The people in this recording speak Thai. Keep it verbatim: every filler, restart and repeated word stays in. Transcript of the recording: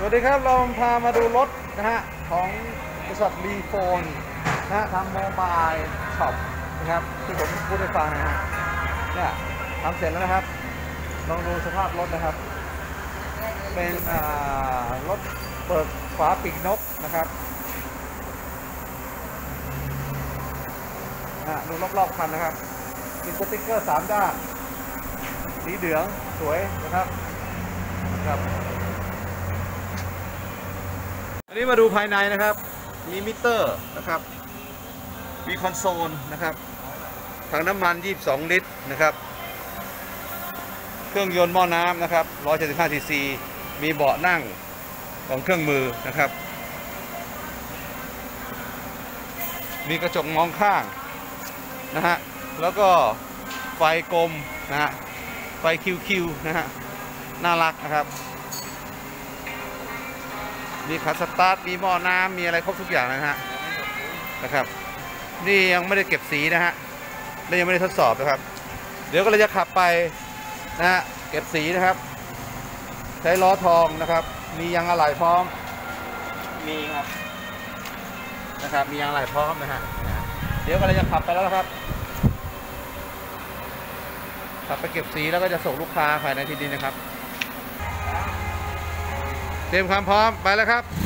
วัสดีครับเราพามาดูรถนะฮะของบริษัทรีโฟนนะฮะทำโมบายช็อปนะครับที่ผมพูดให้ฟังนะฮะเนี่ยทำเสร็จแล้วนะครับลองดูสภาพรถนะครับเป็นรถเปิดฝาปีกนกนะครับนะดูรอบๆคันนะครับมีสติ๊กเกอร์สามด้านสีเหลืองสวยนะครับครับอันนี้มาดูภายในนะครับมีมิเตอร์นะครับมีคอนโซลนะครับถังน้ำมันยี่สิบสองลิตรนะครับเครื่องยนต์หม้อน้ำนะครับหนึ่งร้อยเจ็ดสิบห้าซีซีมีเบาะนั่งของเครื่องมือนะครับมีกระจกมองข้างนะฮะแล้วก็ไฟกลมนะฮะไฟคิวๆนะฮะน่ารักนะครับมีคัสตาร์ทมีหม้อน้ำมีอะไรครบทุกอย่างนะฮะนะครับนี่ยังไม่ได้เก็บสีนะฮะและยังไม่ได้ทดสอบนะครับเดี๋ยวก็เลยจะขับไปนะฮะเก็บสีนะครับใช้ล้อทองนะครับมียางอะไหล่พร้อมมีครับนะครับมียางอะไหล่พร้อมนะฮะเดี๋ยวก็เลยจะขับไปแล้วนะครับขับไปเก็บสีแล้วก็จะส่งลูกค้าภายในที่นี้นะครับเตรียมความพร้อมไปแล้วครับ